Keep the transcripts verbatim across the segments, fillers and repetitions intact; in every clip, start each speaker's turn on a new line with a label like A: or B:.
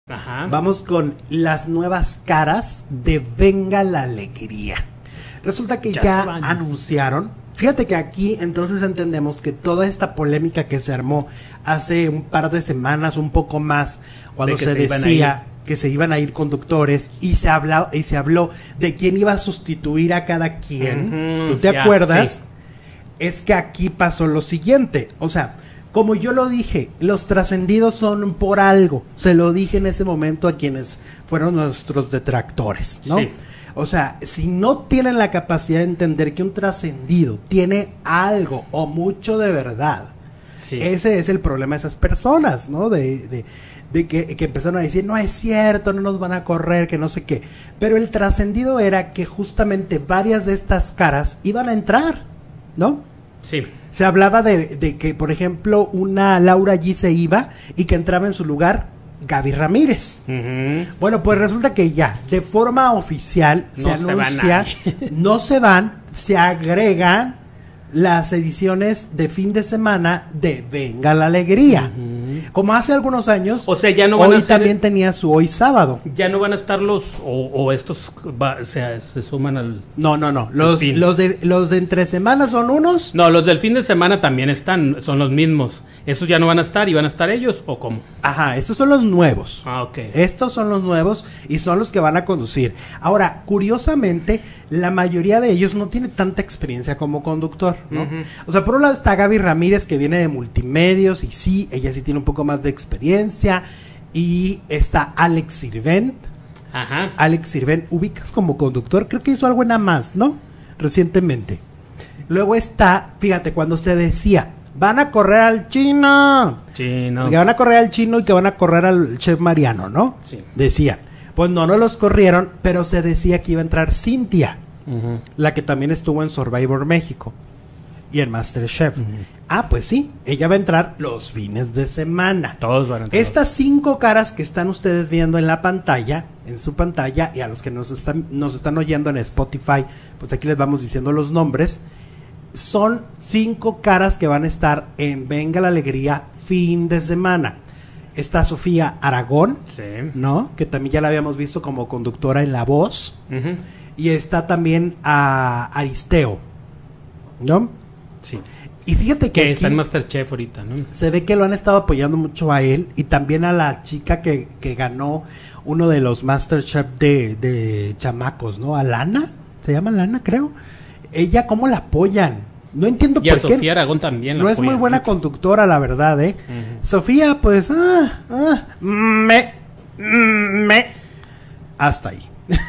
A: Ajá.
B: Vamos con las nuevas caras de Venga la Alegría. Resulta que ya,
A: Ya se
B: ya
A: van.
B: anunciaron. Fíjate que aquí entonces entendemos que toda esta polémica que se armó hace un par de semanas, un poco más, cuando
A: De que
B: se,
A: se iban a
B: decía que se iban a ir conductores y se habló, y se habló de quién iba a sustituir a cada quien.
A: Ujú,
B: ¿Tú te
A: ya,
B: acuerdas?
A: sí.
B: Es que aquí pasó lo siguiente. O sea, como yo lo dije, los trascendidos son por algo. Se lo dije en ese momento a quienes fueron nuestros detractores, ¿no?
A: Sí.
B: O sea, si no tienen la capacidad de entender que un trascendido tiene algo o mucho de verdad,
A: Sí.
B: ese es el problema de esas personas, ¿no? De, de, de que, que empezaron a decir, no es cierto, no nos van a correr, que no sé qué. Pero el trascendido era que justamente varias de estas caras iban a entrar, ¿no?
A: Sí.
B: Se hablaba de, de que, por ejemplo, una Laura G se iba y que entraba en su lugar Gaby Ramírez.
A: Ujú.
B: Bueno, pues resulta que ya, de forma oficial, se
A: No se va
B: anuncia,
A: nadie.
B: no se van, se agregan las ediciones de fin de semana de Venga la Alegría. Como hace algunos años,
A: O sea, ya no van
B: hoy
A: a ser-
B: también tenía su Hoy Sábado.
A: Ya no van a estar los, o, o estos, va- o sea, se suman al...
B: No, no, no, los,
A: Fin.
B: los, de, los de entre semanas son unos.
A: No, los del fin de semana también están, son los mismos. ¿Esos ya no van a estar y van a estar ellos o cómo?
B: Ajá, esos son los nuevos.
A: Ah, ok.
B: Estos son los nuevos y son los que van a conducir. Ahora, curiosamente, la mayoría de ellos no tiene tanta experiencia como conductor, ¿no?
A: Ujú.
B: O sea, por un lado está Gaby Ramírez, que viene de multimedios, y sí, ella sí tiene un poco más de experiencia. Y está Alex Sirvent.
A: Ajá.
B: Alex Sirvent, ubicas como conductor, creo que hizo algo en nada más, ¿no? Recientemente. Luego está, fíjate, cuando se decía, van a correr al chino.
A: Sí, no.
B: Que van a correr al chino y que van a correr al chef Mariano, ¿no?
A: Sí.
B: Decían. Pues no, no los corrieron, pero se decía que iba a entrar Cintia,
A: Ujú.
B: la que también estuvo en Survivor México y en MasterChef.
A: Ujú.
B: Ah, pues sí, ella va a entrar los fines de semana.
A: Todos van a entrar.
B: Estas cinco caras que están ustedes viendo en la pantalla, en su pantalla, y a los que nos están, nos están oyendo en Spotify, pues aquí les vamos diciendo los nombres, son cinco caras que van a estar en Venga la Alegría fin de semana. Está Sofía Aragón,
A: Sí.
B: ¿no? Que también ya la habíamos visto como conductora en La Voz.
A: Ujú.
B: Y está también a Aristeo, ¿no?
A: Sí.
B: Y fíjate que
A: Que está en
B: aquí
A: Masterchef ahorita, ¿no?
B: se ve que lo han estado apoyando mucho a él y también a la chica que, que ganó uno de los Masterchef de, de chamacos, ¿no? A Lana, se llama Lana, creo. Ella, ¿cómo la apoyan? No entiendo
A: Y a
B: por qué.
A: Sofía Aragón también la
B: No es muy
A: apoyan
B: buena
A: mucho.
B: conductora, la verdad, ¿eh?
A: Ujú.
B: Sofía, pues, ah, ah, me, me, hasta ahí.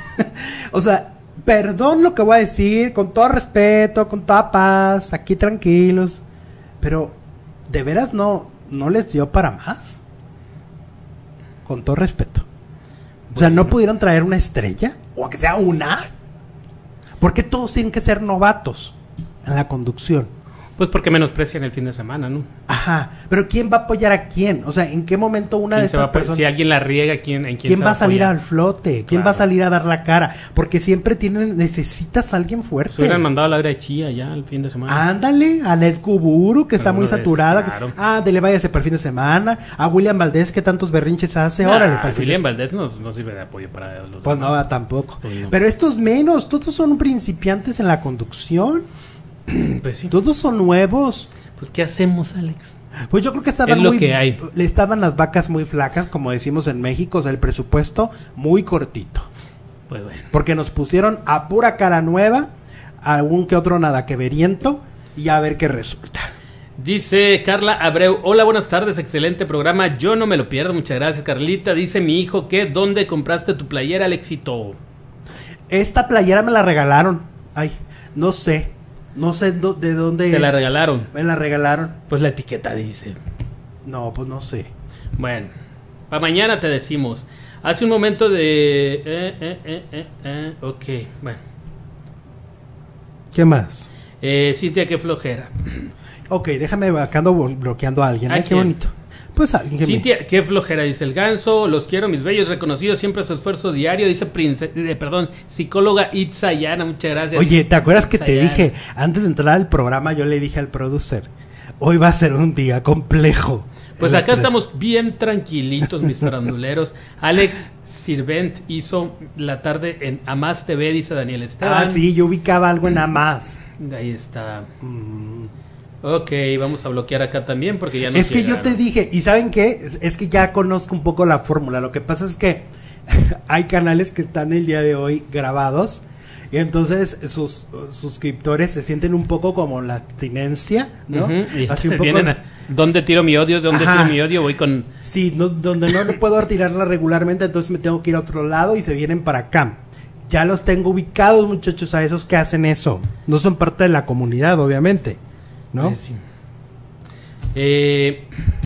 B: O sea, perdón lo que voy a decir, con todo respeto, con toda paz, aquí tranquilos, pero de veras no, no les dio para más. Con todo respeto. O sea, ¿no
A: Bueno.
B: pudieron traer una estrella? O que sea una. ¿Por qué todos tienen que ser novatos en la conducción?
A: Pues porque menosprecian el fin de semana, ¿no?
B: Ajá, pero ¿quién va a apoyar a quién? O sea, ¿en qué momento una de
A: ¿Quién se va
B: estas
A: a apoyar?
B: personas...
A: Si alguien la riega, ¿quién, ¿en quién,
B: ¿Quién
A: se
B: va a salir
A: apoyar?
B: al flote? ¿Quién
A: Claro.
B: va a salir a dar la cara? Porque siempre tienen, necesitas a alguien fuerte.
A: Se hubieran mandado a Laura de Chía ya el fin de semana.
B: Ándale, a Ned Kuburu, que está
A: Alguno
B: muy
A: de esos,
B: saturada.
A: claro.
B: Ah, dele váyase para el fin de semana. A William Valdés, que tantos berrinches hace.
A: Nah,
B: Órale, para el fin de
A: William
B: semana.
A: Valdés no, no sirve de apoyo para los
B: Pues
A: demás.
B: no, tampoco.
A: Pues no.
B: Pero estos menos, todos son principiantes en la conducción.
A: Pues sí.
B: Todos son nuevos.
A: Pues ¿qué hacemos, Alex?
B: Pues yo creo que estaban
A: Es lo
B: muy,
A: que hay.
B: le estaban las vacas muy flacas, como decimos en México, o sea, el presupuesto muy cortito.
A: Pues bueno.
B: Porque nos pusieron a pura cara nueva, a algún que otro nada que veriento, y a ver qué resulta.
A: Dice Carla Abreu, hola, buenas tardes, excelente programa, yo no me lo pierdo, muchas gracias, Carlita. Dice mi hijo que, ¿dónde compraste tu playera, Alexito?
B: Esta playera me la regalaron. Ay, no sé. No sé do- de dónde
A: Te la
B: es.
A: regalaron.
B: Me la regalaron.
A: Pues la etiqueta dice.
B: No, pues no sé.
A: Bueno, para mañana te decimos. Hace un momento de... Eh, eh, eh, eh, eh, ok, bueno.
B: ¿Qué más?
A: Eh, Cintia, qué flojera.
B: Ok, déjame, acá ando blo- bloqueando a alguien.
A: ¿A
B: Ay, qué
A: quién?
B: bonito. Pues alguien que me-
A: Cintia, qué flojera, dice el ganso. Los quiero, mis bellos, reconocidos siempre su esfuerzo diario. Dice prince, eh, perdón, psicóloga Itzayana, muchas gracias.
B: Oye, ¿te acuerdas que te
A: Itzayana.
B: dije, antes de entrar al programa, yo le dije al producer, hoy va a ser un día complejo?
A: Pues
B: la
A: acá
B: tres.
A: estamos bien tranquilitos, mis faranduleros. Alex Sirvent hizo la tarde en Amás T V, dice Daniel Esteban.
B: Ah, sí, yo ubicaba algo en Amás.
A: Ahí está.
B: Mm.
A: Ok, vamos a bloquear acá también porque ya no
B: Es que yo te dije, ¿y saben qué? Es, es que ya conozco un poco la fórmula. Lo que pasa es que hay canales que están el día de hoy grabados y entonces sus uh, suscriptores se sienten un poco como la abstinencia, ¿no?
A: Uh-huh. Y
B: Así un poco.
A: vienen a, ¿dónde tiro mi odio? ¿Dónde
B: Ajá.
A: tiro mi odio? Voy con...
B: Sí, no, donde no puedo retirarla regularmente, entonces me tengo que ir a otro lado y se vienen para acá. Ya los tengo ubicados, muchachos, a esos que hacen eso. No son parte de la comunidad, obviamente, ¿no?
A: Eh, sí. Eh...